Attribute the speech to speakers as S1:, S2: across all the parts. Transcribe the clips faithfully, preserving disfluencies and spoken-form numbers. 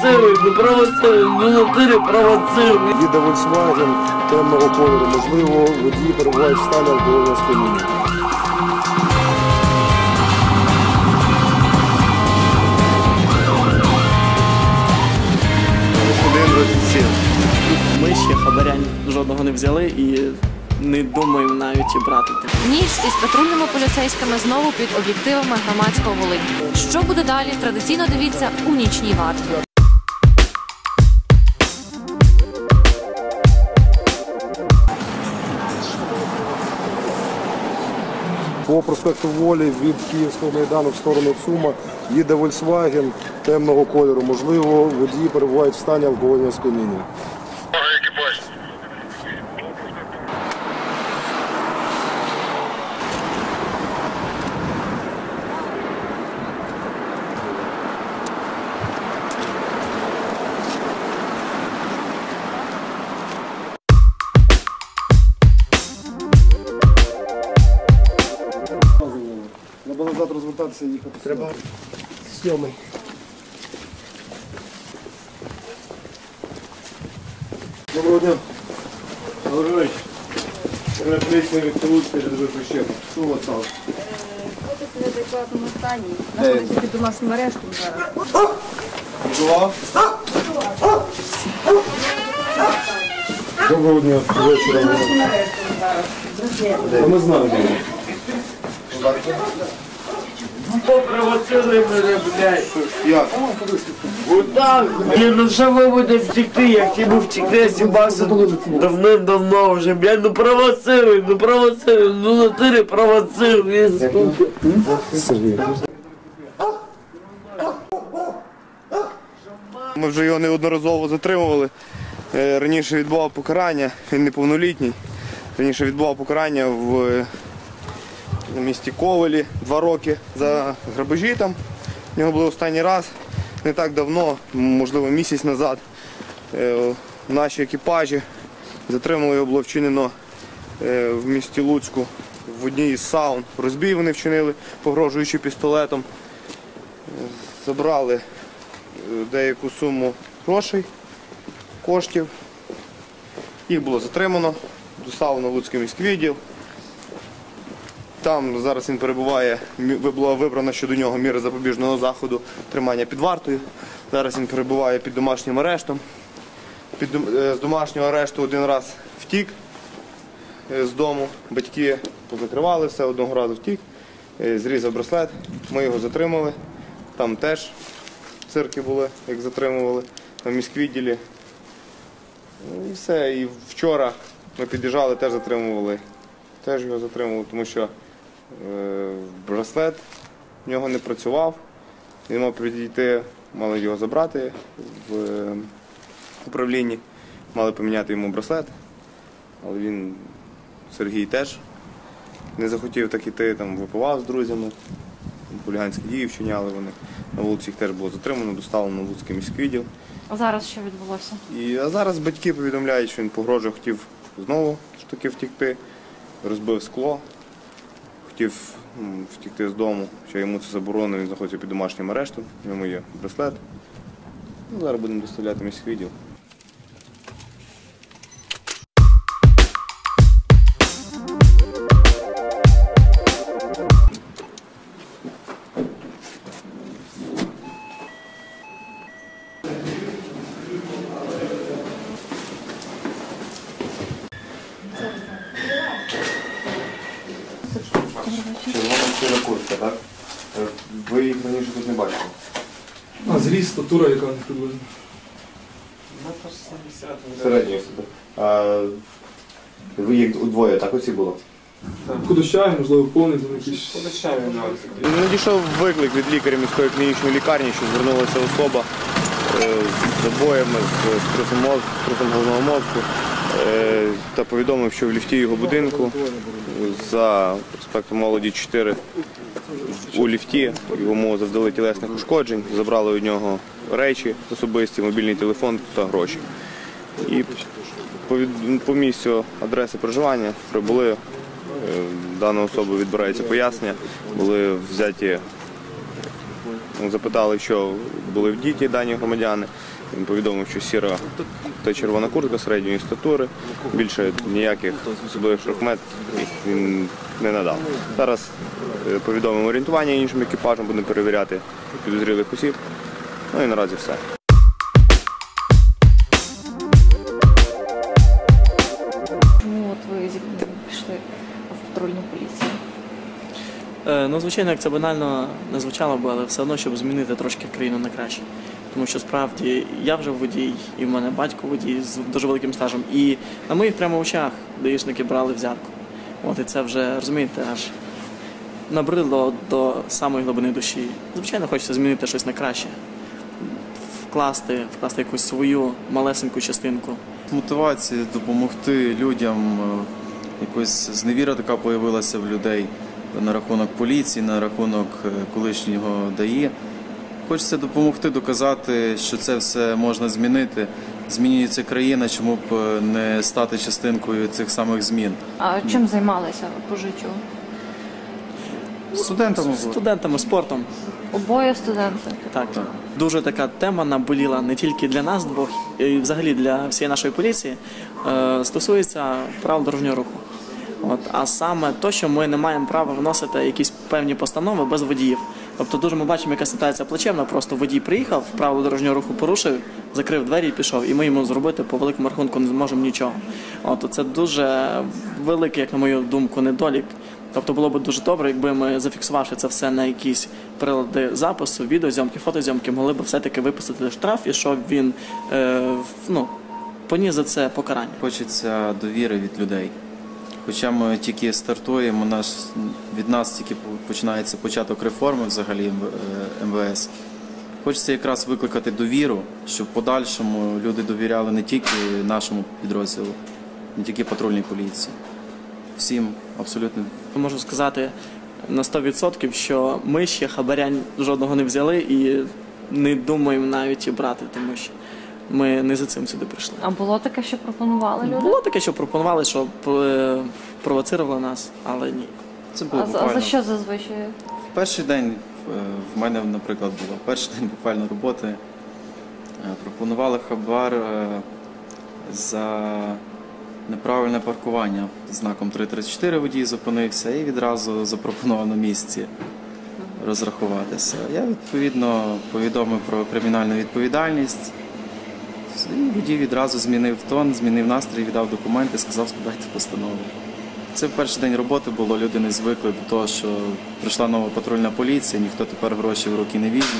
S1: провоцирують, ну провоцирують, ну натурі провоцирують.
S2: Їде Volkswagen темного кольору, можливо, водії перебувають в стані алкогольного сп'яніння.
S3: Ми ще хабаря жодного не взяли і не думаємо навіть і брати.
S4: Ніч із патрульними поліцейськими знову під об'єктивами громадського Волинь. Що буде далі? Традиційно дивіться у нічній варті.
S2: По проспекту Волі від Київського майдану в сторону Сума їде Volkswagen темного кольору, можливо, водії перебувають в стані алкогольного сп'яніння. Треба назад розвертатися і їхати. Треба сьомий. Доброго дня. Доброго вечора. Переплечний відповідь дуже прищепно. Що у вас сталося?
S5: Хлопець в неадекватному стані. Знаходиться під домашнім арештом зараз.
S2: Була? Доброго дня. Вечора. А ми знаємо.
S1: Попровоцируй мене, блядь.
S2: Як?
S1: Отак. Ні, ну що ви будете втекти, я хотів втекти, сібався давним-давно вже, блядь, ну провоцируй, ну провоцируй, ну натурі провоцируй.
S2: Сергій.
S6: Ми вже його неодноразово затримували. Раніше відбував покарання, він неповнолітній. Раніше відбував покарання в місті Ковелі два роки за грабежі там. У нього було останній раз, не так давно, можливо місяць назад. Наші екіпажі затримали його, було вчинено в місті Луцьку в одній із саун. Розбій вони вчинили, погрожуючи пістолетом. Забрали деяку суму грошей, коштів. Їх було затримано, доставлено в Луцький міський відділ. Там зараз він перебуває, була вибрана щодо нього міра запобіжного заходу тримання під вартою. Зараз він перебуває під домашнім арештом. Під, з домашнього арешту один раз втік з дому. Батьки позакривали все, одного разу втік, зрізав браслет. Ми його затримали. Там теж цирки були, як затримували, на міськвідділі. І все. І вчора ми під'їжджали, теж затримували. Теж його затримували, тому що е, браслет в нього не працював. Він мав підійти, мали його забрати в е, управлінні, мали поміняти йому браслет, але він, Сергій, теж не захотів так іти, там випивав з друзями, хуліганські дії вчиняли вони. На вулиці їх теж було затримано, доставлено в Луцький міський відділ.
S4: А зараз що відбулося?
S6: І, а зараз батьки повідомляють, що він погрожує, хотів знову ж таки втікти. Розбив скло, хотів втікти з дому, що йому це заборонено, він знаходиться під домашнім арештом, в ньому є браслет. Ну, зараз будемо доставляти міський відділ. Червона куртка, так? Ви їх раніше тут не бачили?
S7: А зріст, статура яка приблизно?
S6: Середньої собі. А ви їх удвоє, так оці було?
S7: Худощаві, можливо, повний там якісь.
S6: Худощаві, надійшов виклик від лікаря міської клінічної лікарні, що звернулася особа з забоями, з струсом мозку, з струсом головного мозку, та повідомив, що в ліфті його будинку за проспектом Молоді чотири у ліфті йому завдали тілесних ушкоджень, забрали у нього речі особисті, мобільний телефон та гроші. І по, по місцю адреси проживання прибули, дана особа відбирається пояснення, були взяті, запитали, що були в діті дані громадяни, Він повідомив, що сіра та червона куртка середньої статури, більше ніяких особливих шахмет він не надав. Зараз повідомимо орієнтування іншим екіпажам, будемо перевіряти підозрілих осіб. Ну і наразі все.
S5: Чому от ви пішли в патрульну поліцію?
S3: Е, ну, звичайно, як це банально не звучало б, але все одно, щоб змінити трошки країну на краще. Тому що справді я вже водій, і в мене батько водій з дуже великим стажем. І на моїх прямо очах даїшники брали взятку. От і це вже, розумієте, аж набридло до самої глибини душі. Звичайно, хочеться змінити щось на краще. Вкласти, вкласти якусь свою малесеньку частинку.
S8: Мотивація допомогти людям, якось зневіра така появилася в людей на рахунок поліції, на рахунок колишнього ДАІ. Хочеться допомогти, доказати, що це все можна змінити. Змінюється країна, чому б не стати частинкою цих самих змін.
S5: А чим займалися по життю?
S8: Студентами.
S3: Студентами, спортом.
S5: Обоє студенти.
S3: Так, дуже така тема наболіла не тільки для нас двох, і взагалі для всієї нашої поліції, е, стосується правил дорожнього руху. От, а саме то, що ми не маємо права вносити якісь певні постанови без водіїв. Тобто дуже ми бачимо, яка ситуація плачевна, просто водій приїхав, правила дорожнього руху порушив, закрив двері і пішов, і ми йому зробити по великому рахунку не зможемо нічого. От, це дуже великий, як на мою думку, недолік. Тобто було б дуже добре, якби ми, зафіксувавши це все на якісь прилади запису, відеозйомки, фотозйомки, могли б все-таки виписати штраф і щоб він е, ну, поніс за це покарання.
S8: Хочеться довіри від людей. Хоча ми тільки стартуємо, наш, від нас тільки починається початок реформи взагалі ем ве ес. Хочеться якраз викликати довіру, щоб в подальшому люди довіряли не тільки нашому підрозділу, не тільки патрульній поліції. Всім абсолютно.
S3: Можу сказати на сто відсотків, що ми ще хабаря жодного не взяли і не думаємо навіть і брати, тому що ми не за цим сюди прийшли.
S5: А було таке, що пропонували люди?
S3: Було таке, що пропонували, що е, провоцирували нас, але ні.
S8: Це було
S5: А, за- а
S8: буквально.
S5: за що зазвичай?
S8: В перший день е, в мене, наприклад, було перший день буквально роботи. е, Пропонували хабар е, за неправильне паркування. Під знаком три тридцять чотири водій зупинився і відразу запропонував на місці розрахуватися. Я, відповідно, повідомив про кримінальну відповідальність. І водій відразу змінив тон, змінив настрій, віддав документи, сказав, складайте постанову. Це в перший день роботи було, люди не звикли до того, що прийшла нова патрульна поліція, ніхто тепер гроші в руки не візьме.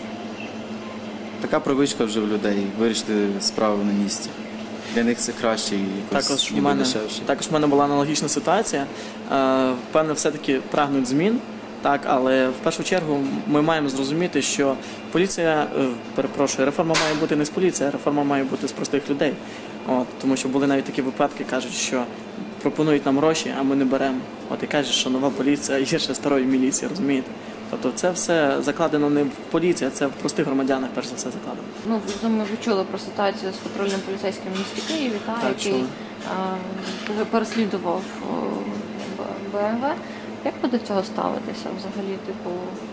S8: Така привичка вже в людей, вирішити справи на місці. Для них це краще і якось
S3: Також в
S8: ніби
S3: мене,
S8: дешевше.
S3: також в мене була аналогічна ситуація. Е, Певне, все-таки прагнуть змін, так, але в першу чергу ми маємо зрозуміти, що поліція, е, перепрошую, реформа має бути не з поліції, а реформа має бути з простих людей. От, тому що були навіть такі випадки, кажуть, що пропонують нам гроші, а ми не беремо. От і кажуть, що нова поліція є ще старої міліції, розумієте? Тобто це все закладено не в поліції, а це в простих громадянах, перш за все, закладено.
S5: Ну, думаю, ви чули про ситуацію з патрульним поліцейським в місті Києві, та,
S3: Так,
S5: який
S3: чули.
S5: а, переслідував Б М В. Як ви до цього ставитеся взагалі, типу,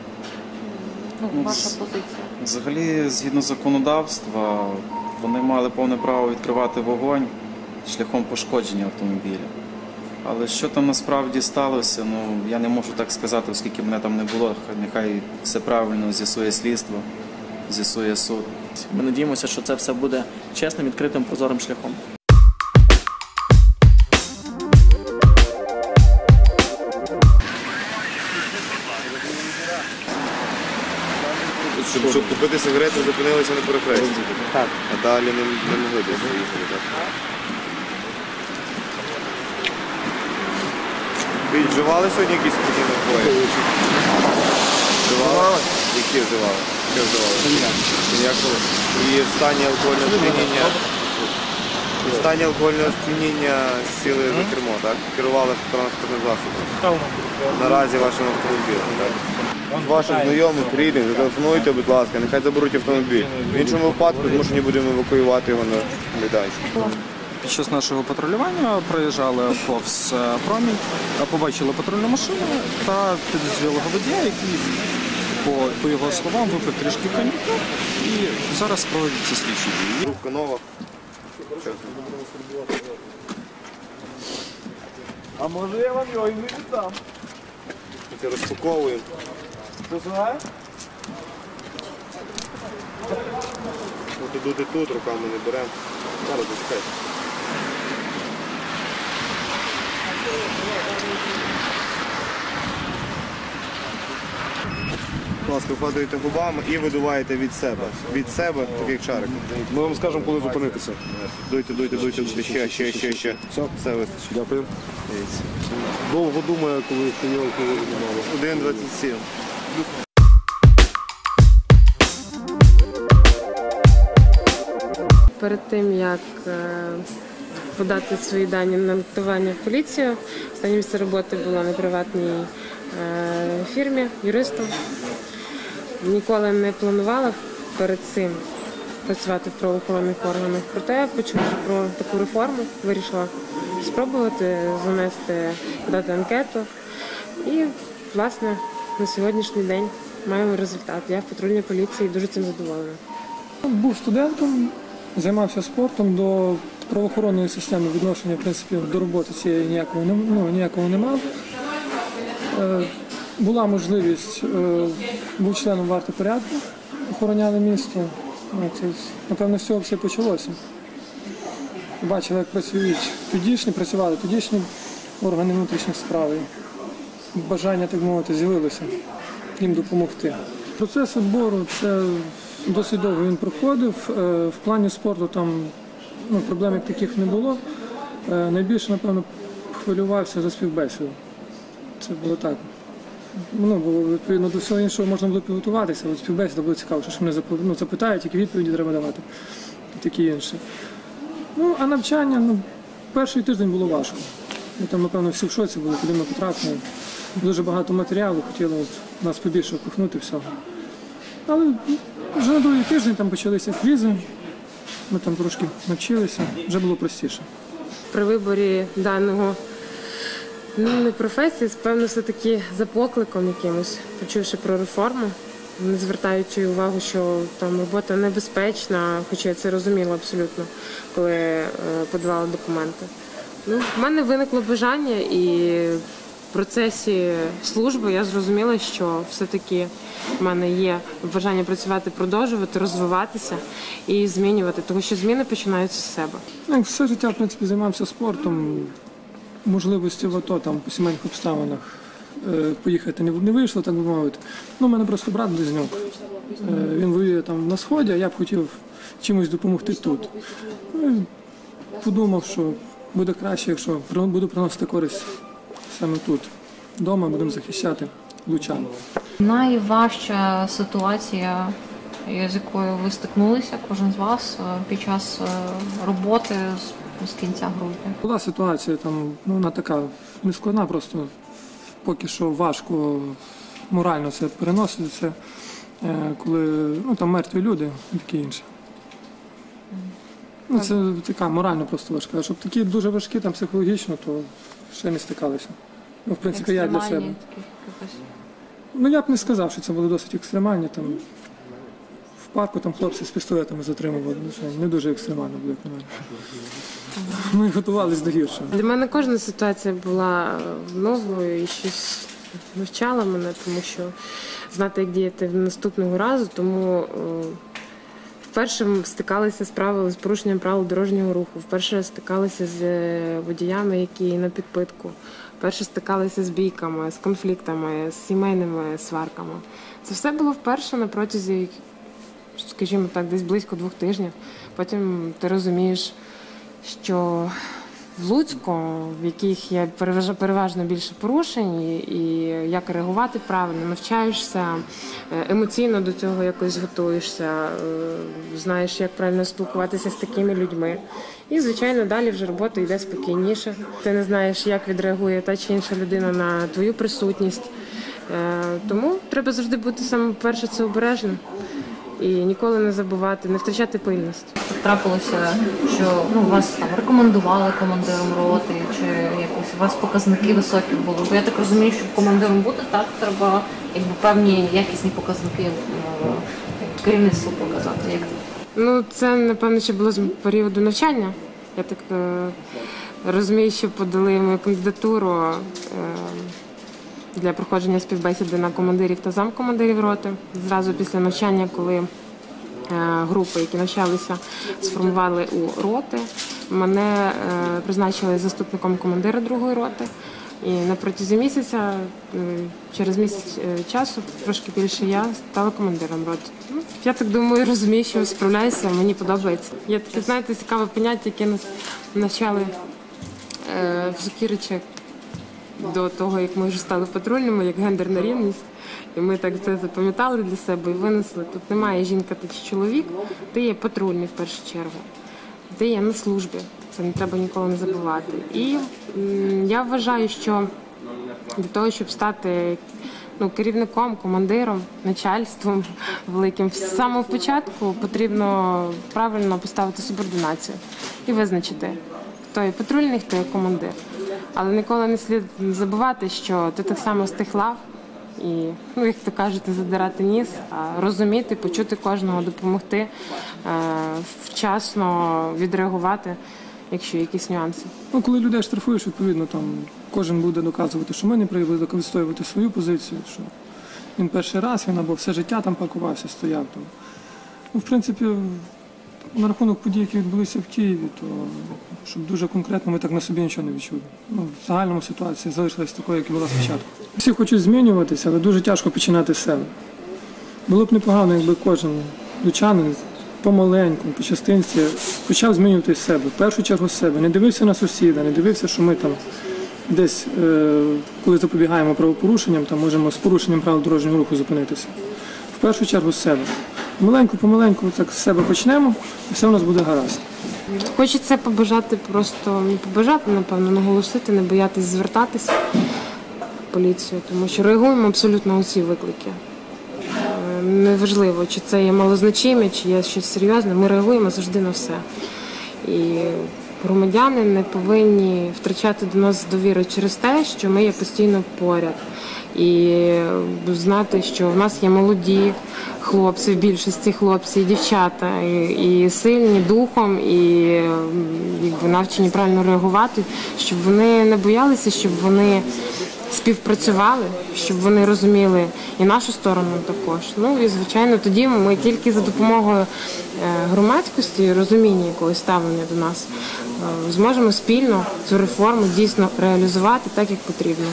S5: ну,
S8: Ну,
S5: ваша
S8: з-
S5: позиція?
S8: Взагалі, згідно законодавства, вони мали повне право відкривати вогонь шляхом пошкодження автомобіля. Але що там насправді сталося, ну я не можу так сказати, оскільки мене там не було. Хай- Нехай все правильно з'ясує слідство, з'ясує суд.
S3: Ми надіємося, що це все буде чесним, відкритим, прозорим шляхом.
S6: Щоб, щоб купити сигарети, зупинилися на перехресті.
S3: Так.
S6: А далі не, не могли десь заїхати. Так? Ви вживали сьогодні якісь такі напої? Вживали? Які вживали? Що вживали? Ніякого. І в стані алкогольного сп'яніння. І в стані алкогольного сп'яніння сіли за кермо, так? Керували транспортним засобом. Наразі вашим автомобілем, так? Ваших знайомих, рідних, зателефонуйте, будь ласка, нехай заберуть автомобіль. В іншому випадку змушені будемо евакуювати його на майданчик.
S9: Під час нашого патрулювання проїжджали повз е, промінь, е, побачили патрульну машину та підозрілого водія, який по, по його словам, випив трішки коньяка і зараз проводяться слідчі дії.
S6: Трубка нова.
S1: А може я вам його і не віддам?
S6: Це розпаковуємо.
S1: Що знає?
S6: Тут ідуть і тут, руками не беремо. Зараз зачекайте. Будь ласка, вкладаєте губами і видуваєте від себе. Від себе, так як шарик.
S2: Ми вам скажемо, коли зупинитися.
S6: Дуйте, дуйте, дуйте, ще, ще, ще, ще.
S2: Все,
S6: Все вистачить.
S2: дякую. Довго думає, коли стояв, коли немало.
S6: один двадцять сім.
S10: Перед тим, як е, подати свої дані на нотування в поліцію, останнє місце роботи було на приватній е, фірмі, юристом. Ніколи не планувала перед цим працювати в правоохоронних органах. Проте, почувши про таку реформу, вирішила спробувати занести, подати анкету. І, власне, на сьогоднішній день маємо результат. Я в патрульній поліції дуже цим задоволена.
S11: Був студентом, займався спортом, до правоохоронної системи відношення, в принципі, до роботи цієї ніякого, ну, ніякого не мав. Е, була можливість, е, був членом варти порядку, охороняли місто. Це, напевно, з цього все почалося. Бачили, як працюють тодішні, працювали тодішні органи внутрішніх справ. Бажання, так мовити, з'явилося їм допомогти. Процес відбору – це досить довго він проходив. В плані спорту там ну, проблем як таких не було. Найбільше, напевно, хвилювався за співбесіду. Це було так. Ну, було, відповідно, до всього іншого можна було підготуватися, але співбесіда було цікаво, що мене ну, запитають, які відповіді треба давати і таке інше. Ну, а навчання, ну, перший тиждень було важко. Ми там, напевно, всі в шоці були, куди ми потрапили. Дуже багато матеріалу, хотіли от, нас побільше впихнути всього. Але вже на другий тиждень там почалися квізи, ми там трошки навчилися, вже було простіше.
S10: При виборі даного ну, не професії, певно, все-таки за покликом якимось, почувши про реформу, не звертаючи увагу, що там робота небезпечна, хоча я це розуміла абсолютно, коли е, подавала документи. Ну, в мене виникло бажання і в процесі служби я зрозуміла, що все-таки в мене є бажання працювати, продовжувати, розвиватися і змінювати, тому що зміни починаються з себе.
S11: Як все життя, в принципі, займався спортом, можливості в АТО, там, по сімейних обставинах е, поїхати не, не вийшло, так би мовити. Ну, у мене просто брат-близнюк. Е, він воює там на Сході, а я б хотів чимось допомогти тут. Ну, подумав, що буде краще, якщо буду приносити користь саме тут. Вдома будемо захищати лучан.
S5: Найважча ситуація, з якою ви стикнулися, кожен з вас, під час роботи з, з кінця грудня?
S11: Була ситуація, там, ну, вона така нескладна, просто поки що важко морально це переносити, це, коли ну, там мертві люди і таке інше. Ну, це така морально просто важка. А щоб такі дуже важкі, там, психологічно, то ще не стикалися. Ну, в принципі, я для себе. Ну, я б не сказав, що це було досить екстремальні. Там, в парку там хлопці з пістолетами затримували. Не дуже екстремально було, як на мене. Ми готувалися до гіршого.
S10: Для мене кожна ситуація була новою і щось навчала мене, тому що знати, як діяти наступного разу, тому вперше стикалися з правил, з порушенням правил дорожнього руху, вперше стикалися з водіями, які на підпитку, вперше стикалися з бійками, з конфліктами, з сімейними сварками. Це все було вперше на протязі, скажімо так, десь близько двох тижнів. Потім ти розумієш, що в Луцьку, в яких є переважно більше порушень, і як реагувати правильно, навчаєшся, емоційно до цього якось готуєшся, знаєш, як правильно спілкуватися з такими людьми. І, звичайно, далі вже робота йде спокійніше. Ти не знаєш, як відреагує та чи інша людина на твою присутність. Тому треба завжди бути, саме перше, це обережним. і ніколи не забувати, не втрачати пильність.
S5: Трапилося, що ну, вас там рекомендували командиром роти, чи якось у вас показники високі були? Бо я так розумію, щоб командиром бути, так, треба якби, певні якісні показники ну, керівництву показати. Як...
S10: Ну, це, напевно, ще було з періоду навчання. Я так е, розумію, що подали мою кандидатуру е, для проходження співбесіди на командирів та замкомандирів роти. Зразу після навчання, коли е, групи, які навчалися, сформували у роти, мене е, призначили заступником командира другої роти. І на протязі місяця, через місяць часу, трошки більше я стала командиром роти. Ну, я так думаю, розумію, що справляюся, мені подобається. Є таке, знаєте, цікаве поняття, яке нас навчали е, в Сокіричах до того, як ми вже стали патрульними, як гендерна рівність. І ми так це запам'ятали для себе і винесли. Тут немає жінка чи чоловік, ти є патрульний в першу чергу, ти є на службі. Це не треба ніколи не забувати. І м, я вважаю, що для того, щоб стати ну, керівником, командиром, начальством великим, з самого початку потрібно правильно поставити субординацію і визначити, хто є патрульний, хто є командир. Але ніколи не слід забувати, що ти так само з тих лав і, ну, як то кажете, задирати ніс, а розуміти, почути кожного, допомогти, е, вчасно відреагувати, якщо є якісь нюанси.
S11: Ну, коли людей штрафуєш, відповідно, там кожен буде доказувати, що ми не привели, відстоювати свою позицію, що він перший раз, він або все життя там паркувався, стояв там. Ну, в принципі, на рахунок подій, які відбулися в Києві, то щоб дуже конкретно ми так на собі нічого не відчули. Ну, в загальному ситуація залишилась такою, як і була спочатку. Всі хочуть змінюватися, але дуже тяжко починати з себе. Було б непогано, якби кожен лучанин помаленьку, по частинці почав змінювати з себе, в першу чергу з себе. Не дивився на сусіда, не дивився, що ми там десь, коли запобігаємо правопорушенням, там можемо з порушенням правил дорожнього руху зупинитися. В першу чергу з себе. Помаленьку-помаленьку так з себе почнемо, і все у нас буде гаразд.
S10: Хочеться побажати, просто не побажати, напевно, наголосити, не боятись звертатися в поліцію, тому що реагуємо абсолютно на усі виклики. Неважливо, чи це є малозначиме, чи є щось серйозне, ми реагуємо завжди на все. І громадяни не повинні втрачати до нас довіру через те, що ми є постійно поряд. І знати, що в нас є молоді хлопці, в більшості хлопці, і дівчата, і, і сильні духом, і якби, навчені правильно реагувати, щоб вони не боялися, щоб вони співпрацювали, щоб вони розуміли і нашу сторону також. Ну і, звичайно, тоді ми тільки за допомогою громадськості і розуміння якогось ставлення до нас зможемо спільно цю реформу дійсно реалізувати так, як потрібно.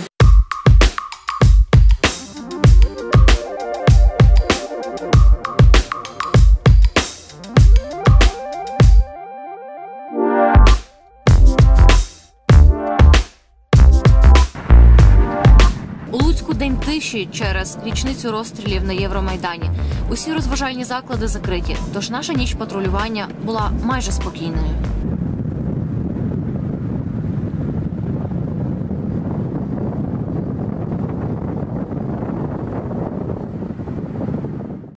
S4: День тиші через річницю розстрілів на Євромайдані. Усі розважальні заклади закриті, тож наша ніч патрулювання була майже спокійною.